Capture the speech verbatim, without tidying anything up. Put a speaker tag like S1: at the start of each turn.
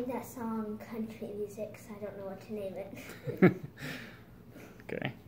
S1: name that song country music because I don't know what to name it.
S2: Okay.